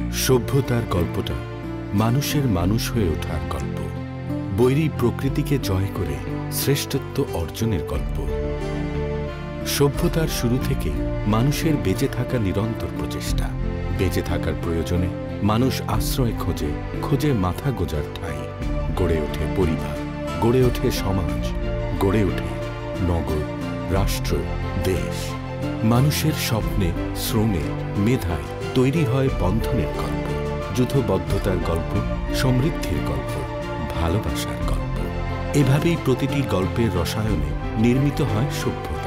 সভ্যতার গল্পটা মানুষের মানুষ হয়ে ওঠার গল্প, বৈরী প্রকৃতিকে জয় করে শ্রেষ্ঠত্ব অর্জনের গল্প। সভ্যতার শুরু থেকে মানুষের বেঁচে থাকা নিরন্তর প্রচেষ্টা। বেঁচে থাকার প্রয়োজনে মানুষ আশ্রয় খোঁজে, খোঁজে মাথা গোজার ঠাঁই। গড়ে ওঠে পরিবার, গড়ে ওঠে সমাজ, গড়ে ওঠে নগর, রাষ্ট্র, দেশ। মানুষের স্বপ্নে, শ্রমে, মেধায় তৈরি হয় বন্ধনের গল্প, যুথবদ্ধতার গল্প, সমৃদ্ধির গল্প, ভালোবাসার গল্প। এভাবেই প্রতিটি গল্পের রসায়নে নির্মিত হয় সভ্যতা।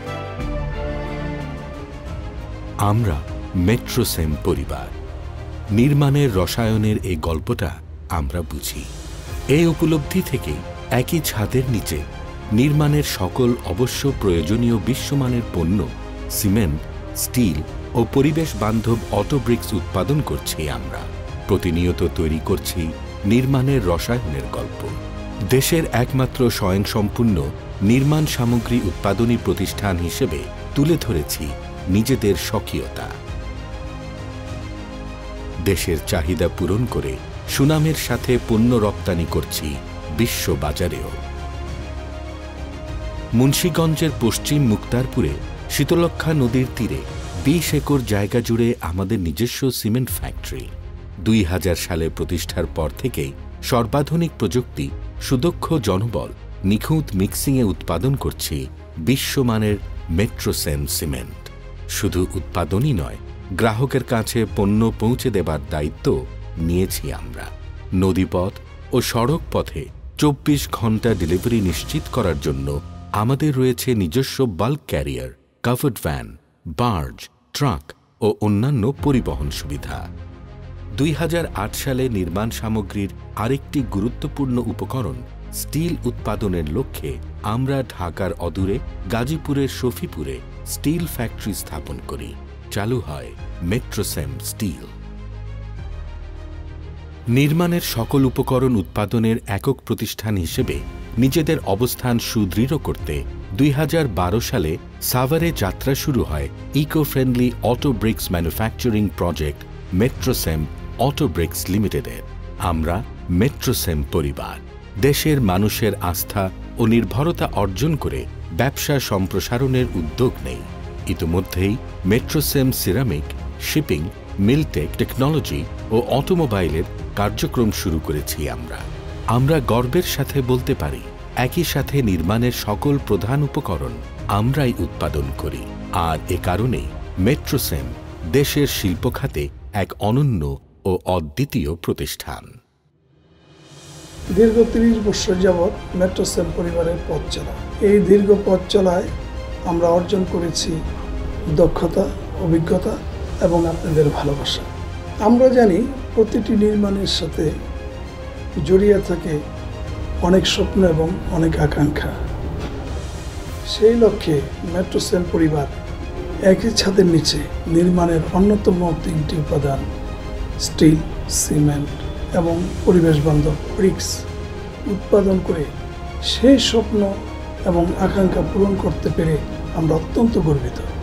আমরা মেট্রোসেম পরিবার। নির্মাণের রসায়নের এই গল্পটা আমরা বুঝি। এই উপলব্ধি থেকে একই ছাদের নিচে নির্মাণের সকল অবশ্য প্রয়োজনীয় বিশ্বমানের পণ্য, সিমেন্ট, স্টিল ও পরিবেশ বান্ধব অটো ব্রিক্স উৎপাদন করছি আমরা। প্রতিনিয়ত তৈরি করছি নির্মাণের রসায়নের গল্প। দেশের একমাত্র স্বয়ংসম্পূর্ণ নির্মাণ সামগ্রী উৎপাদনী প্রতিষ্ঠান হিসেবে তুলে ধরেছি নিজেদের স্বকীয়তা। দেশের চাহিদা পূরণ করে সুনামের সাথে পণ্য রপ্তানি করছি বিশ্ব বাজারেও। মুন্সিগঞ্জের পশ্চিম মুক্তারপুরে শীতলক্ষ্যা নদীর তীরে ২০ একর জায়গা জুড়ে আমাদের নিজস্ব সিমেন্ট ফ্যাক্টরি। ২০০০ সালে প্রতিষ্ঠার পর থেকেই সর্বাধুনিক প্রযুক্তি, সুদক্ষ জনবল, নিখুঁত মিক্সিংয়ে উৎপাদন করছি বিশ্বমানের মেট্রোসেম সিমেন্ট। শুধু উৎপাদনই নয়, গ্রাহকের কাছে পণ্য পৌঁছে দেবার দায়িত্ব নিয়েছি আমরা। নদীপথ ও সড়ক পথে ২৪ ঘন্টা ডেলিভারি নিশ্চিত করার জন্য আমাদের রয়েছে নিজস্ব bulk carrier, covered van, barge, truck ও অন্যান্য পরিবহন সুবিধা। ২০০৮ সালে নির্মাণ সামগ্রীর আরেকটি গুরুত্বপূর্ণ উপকরণ স্টিল উৎপাদনের লক্ষ্যে আমরা ঢাকার অদূরে গাজীপুরের শফিপুরে স্টিল ফ্যাক্টরি স্থাপন করি। চালু হয় মেট্রোসেম স্টিল। নির্মাণের সকল উপকরণ উৎপাদনের একক প্রতিষ্ঠান হিসেবে নিজেদের অবস্থান সুদৃঢ় করতে ২০১২ সালে সাভারে যাত্রা শুরু হয় eco friendly auto bricks manufacturing project Metrocem auto bricks লিমিটেডের। আমরা মেট্রোসেম পরিবার। দেশের মানুষের আস্থা ও নির্ভরতা অর্জন করে ব্যবসা সম্প্রসারণের উদ্যোগ নেই। ইতিমধ্যেই Metrocem ceramic, shipping, Miltech technology ও অটোমোবাইলের কার্যক্রম শুরু করেছি আমরা। আমরা গর্বের সাথে বলতে পারি, একই সাথে নির্মাণের সকল প্রধান উপকরণ আমরাই উৎপাদন করি। আর এ কারণেই মেট্রোসেম দেশের শিল্প খাতে এক অনন্য ও অদ্বিতীয় প্রতিষ্ঠান। দীর্ঘ ৩০ বছর যাবৎ মেট্রোসেম পরিবারের পথ চলা। এই দীর্ঘ পথ চলায় আমরা অর্জন করেছি দক্ষতা, অভিজ্ঞতা এবং আপনাদের ভালোবাসা। আমরা জানি প্রতিটি নির্মাণের সাথে জড়িয়ে থাকে অনেক স্বপ্ন এবং অনেক আকাঙ্ক্ষা। সেই লক্ষ্যে মেট্রোসেম পরিবার একই ছাদের নিচে নির্মাণের অন্যতম ৩টি উপাদান স্টিল, সিমেন্ট এবং পরিবেশ বান্ধব ব্রিক্স উৎপাদন করে সেই স্বপ্ন এবং আকাঙ্ক্ষা পূরণ করতে পেরে আমরা অত্যন্ত গর্বিত।